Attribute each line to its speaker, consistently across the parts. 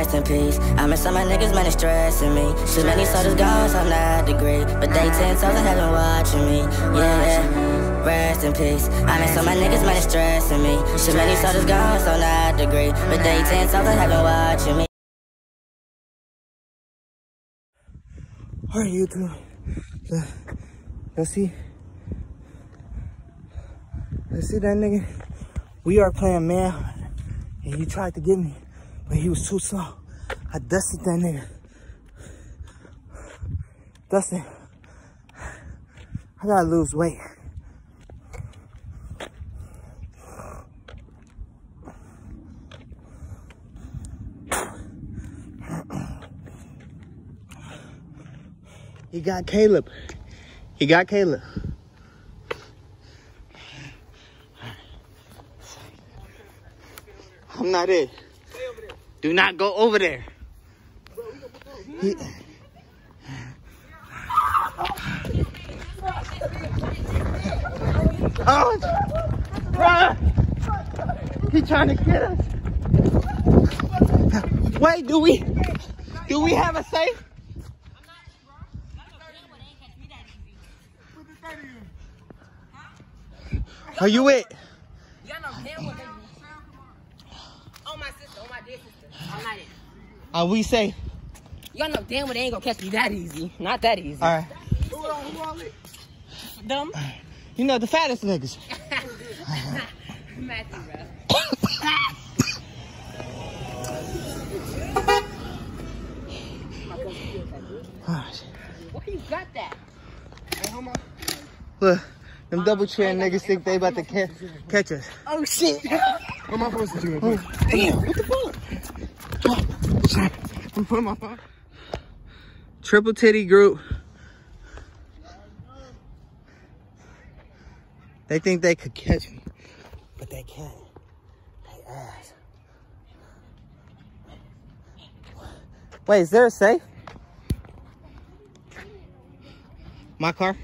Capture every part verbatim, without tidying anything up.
Speaker 1: rest in peace. I miss some of my niggas, man, it's stressing me. Too many soldiers gone, so I'm not degree. But they ten toes in heaven watching me. Yeah, yeah, rest in peace. I miss some of my niggas, man, it's stressing me. Too many soldiers gone, so I'm not degree. But they ten toes in heaven watching me.
Speaker 2: Alright, YouTube. Let's see. Let's see that nigga. We are playing man, and he tried to get me, but he was too slow. I dusted that nigga. Dustin, I gotta lose weight. He got Caleb. He got Caleb. I'm not it. Do not go over there. He, oh, bruh. He trying to get us. Wait, do we, do we have a safe? Are you it? Are we safe?
Speaker 3: Y'all know damn well they ain't gonna catch me that easy. Not that easy.
Speaker 2: All right.
Speaker 3: Who on, who on it? Them?
Speaker 2: You know, the fattest niggas.
Speaker 3: Matthew, bro. Why you got that?
Speaker 2: Look, them double chin niggas think they about to ca catch us.
Speaker 3: Oh, shit.
Speaker 2: What am I supposed to do? Oh, damn, what the fuck? I'm putting my phone. Triple titty group. They think they could catch me, but they can't. They ass. Wait, is there a safe? My car?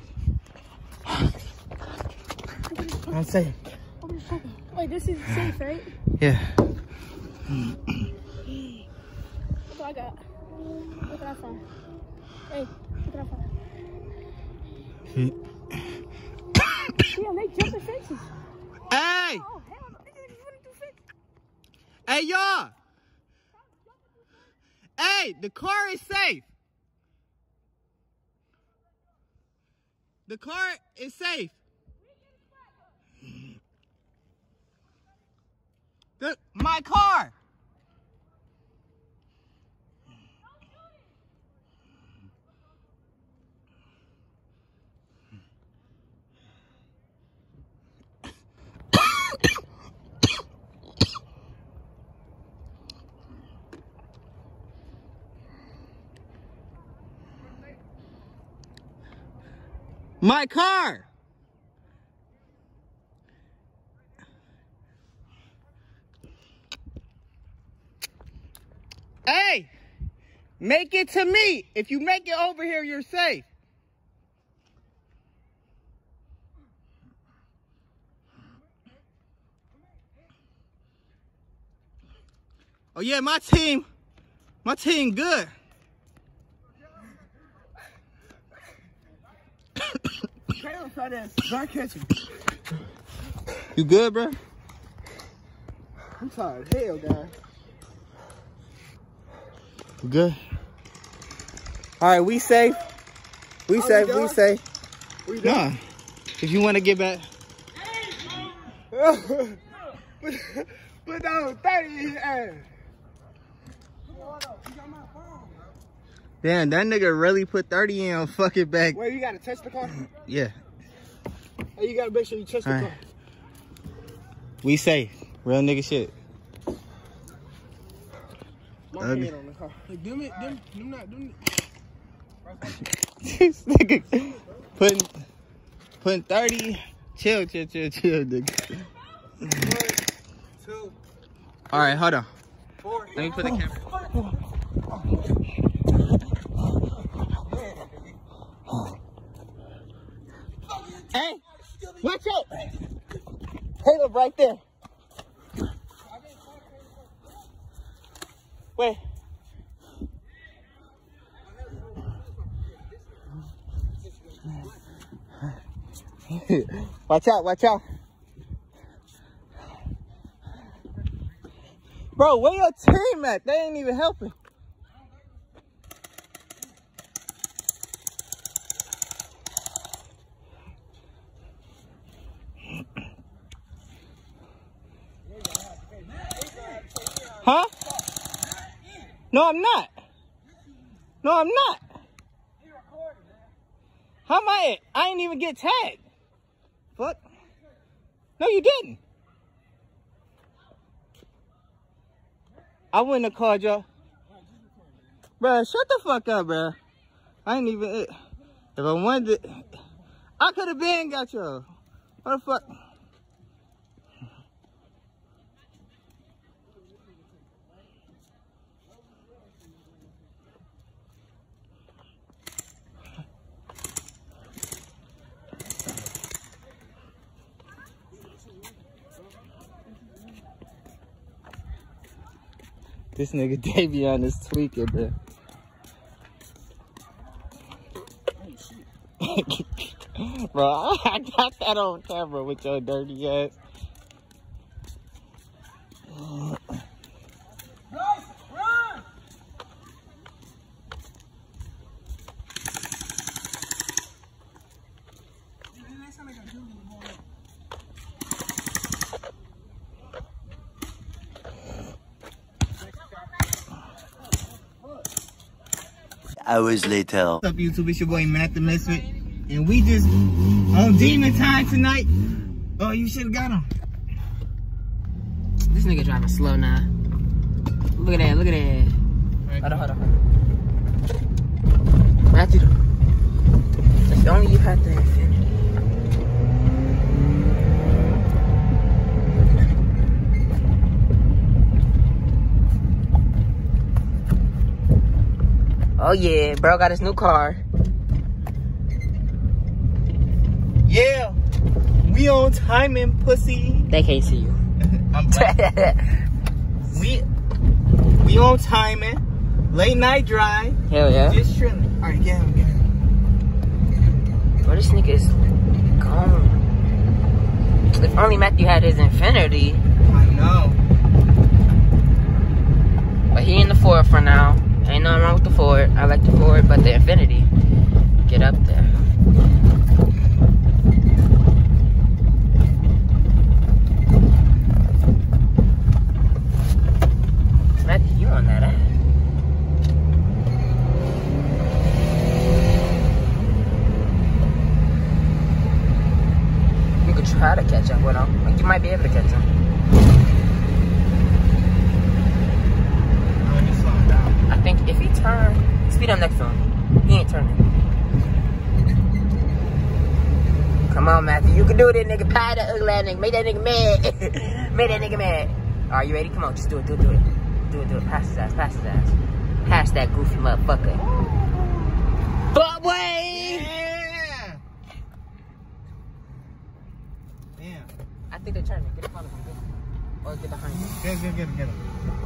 Speaker 2: I'm safe.
Speaker 4: Wait, this is safe, right?
Speaker 2: Yeah.
Speaker 4: What do I got? What can I find? Hey, what can I find? Damn, they jumping fences.
Speaker 2: Hey!
Speaker 4: Oh, hell no. Niggas is running through fences.
Speaker 2: Hey, y'all! Hey, the car is safe. The car is safe. The, my car. My car. Hey, make it to me. If you make it over here, you're safe. Oh yeah, my team, my team good. You good, bro?
Speaker 5: I'm tired. Hell, guys.
Speaker 2: You good? All right, we safe. We
Speaker 5: Oh,
Speaker 2: safe.
Speaker 5: we
Speaker 2: We
Speaker 5: done?
Speaker 2: safe.
Speaker 5: We
Speaker 2: Nah.
Speaker 5: done?
Speaker 2: If you want to get back.
Speaker 5: put, put down thirty in his ass.
Speaker 2: Damn, that nigga really put thirty in on fucking back.
Speaker 5: Wait, you gotta touch the car?
Speaker 2: Yeah.
Speaker 5: Hey, you gotta make sure you touch the
Speaker 2: All right.
Speaker 5: car.
Speaker 2: We safe. Real nigga shit.
Speaker 5: My
Speaker 2: Ugly.
Speaker 5: hand on the car. Like, them it, them, them not, them.
Speaker 2: This nigga putting, putting thirty. Chill, chill, chill, chill, nigga.
Speaker 5: One, two,
Speaker 2: All right, hold on.
Speaker 5: four.
Speaker 2: Let me put the camera. Hey, watch out. Caleb right there. Wait, Watch out, watch out. Bro, where your team at? They ain't even helping. Huh? No, I'm not. No, I'm not. How am I? I ain't even get tagged. Fuck. No, you didn't. I wouldn't have called y'all. Bruh, shut the fuck up, bruh. I ain't even. If I wanted to, I could have been got y'all. What the fuck? This nigga Davion is tweaking, bro. Bro, I got that on camera with your dirty ass.
Speaker 5: Run!
Speaker 6: Hours later.
Speaker 2: What's up, YouTube? It's your boy Matt the Misfit, and we just on Demon Time tonight. Oh, you should have got him.
Speaker 3: This nigga driving slow now. Look at that, look at that. Hold on, hold on, hold on. Matthew, that's the only you had to Infinity. Oh yeah, bro got his new car.
Speaker 2: Yeah, we on timing, pussy.
Speaker 3: They can't see you.
Speaker 2: I'm right. we we on timing. Late night drive.
Speaker 3: Hell yeah.
Speaker 2: Just chilling. All right, get him, get him.
Speaker 3: Bro, this nigga is gone. If only Matthew had his Infinity.
Speaker 2: I know.
Speaker 3: But he in the Ford for now. Ain't nothing wrong with the Ford. I like the Ford, but the Infinity, get up there. Matthew, you on that ass? You could try to catch up with him. Like, you might be able to catch him. I think if he turn, speed up next to him. He ain't turning. Come on, Matthew. You can do it, nigga. Pie that ugly ass nigga. Make that nigga mad. Make that nigga mad. Alright, you ready? Come on. Just do it. Do it. Do it. Do it. Do it. Pass his ass. Pass his ass. Pass that goofy motherfucker. But wait!
Speaker 2: Yeah. Damn.
Speaker 3: I think they're turning. Get in front of him. Or get behind him.
Speaker 2: Get, get, get him, get him.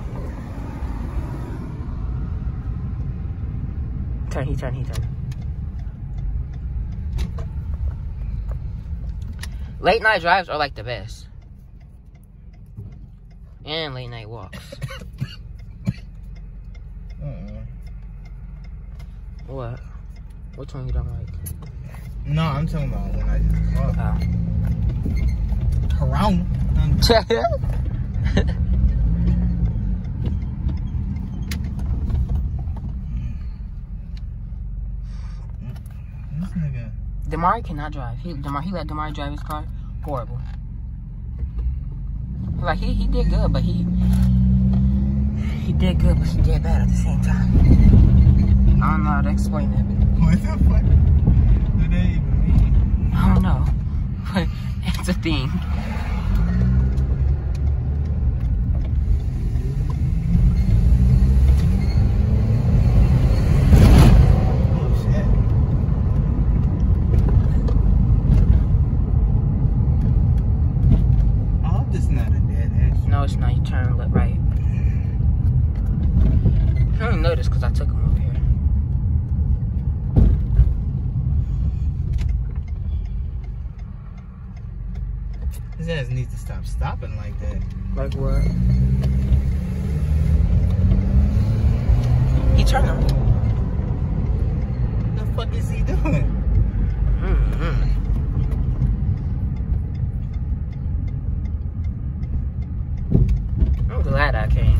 Speaker 3: Turn, he turn, he turn. Late night drives are like the best. And late night walks.
Speaker 2: Uh-uh.
Speaker 3: What? Which one you don't like?
Speaker 2: No, I'm talking about when I just talk.
Speaker 3: Oh.
Speaker 2: Around.
Speaker 3: Damari cannot drive. He, Damari, he let Damari drive his car. Horrible. Like, he, he did good, but he... He did good, but he did bad at the same time. I don't know how to explain it.
Speaker 2: What the fuck do they even mean?
Speaker 3: I don't know. But it's a thing. No, it's not. You turn left, right. I don't know this because I took him over here.
Speaker 2: His ass needs to stop stopping like that.
Speaker 3: Like what? He turning.
Speaker 2: What the fuck is he doing?
Speaker 3: Mm-hmm. I'm glad I came.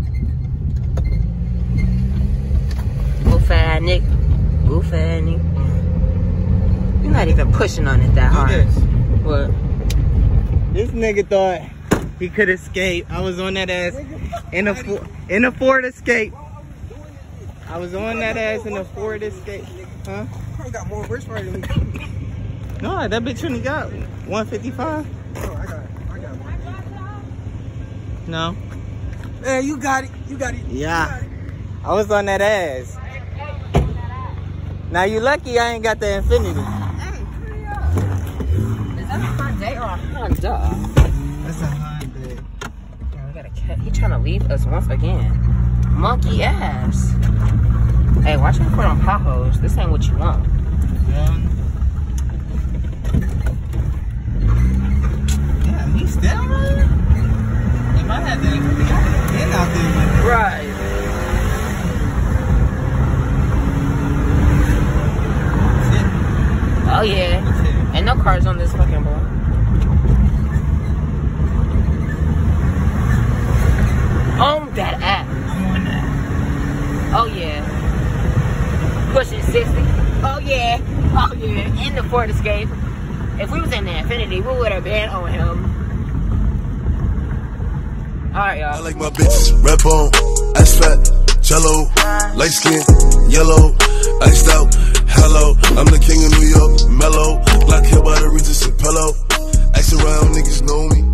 Speaker 3: Goof ass nigga. Goof ass nigga. You're not even pushing on it that
Speaker 2: Do
Speaker 3: hard.
Speaker 2: this.
Speaker 3: What?
Speaker 2: This nigga thought he could escape. I was on that ass in a Ford, in a Ford Escape. I was on that ass in a Ford Escape. Huh?
Speaker 5: I got more horsepower than me.
Speaker 2: No, that bitch only got one fifty-five.
Speaker 5: Oh, I got it. I got one.
Speaker 2: No.
Speaker 5: Man, you got it. You got it.
Speaker 2: Yeah. I was on that ass. Now you lucky I ain't got the Infinity.
Speaker 3: Is that a Hyundai or a Honda?
Speaker 2: That's a Hyundai.
Speaker 3: Yeah, we gotta catch. He trying to leave us once again. Monkey ass. Hey, watch out for them potholes. This ain't what you want.
Speaker 2: Yeah. Yeah, he still running? If I had the Infinity, I would have been out there.
Speaker 3: Right. Oh yeah. Ain't no cars on this fucking board. On that app.
Speaker 2: I'm on that.
Speaker 3: Oh yeah. Pushing sixty. Oh yeah. Oh yeah. In the Ford Escape. If we was in the Infinity, we would have been on him. Alright, y'all.
Speaker 7: I like my bitches, red bone, ass fat, jello, light skin, yellow, iced out, hello. I'm the king of New York, mellow, black hair by the Regis and pillow. Ask around, niggas know me.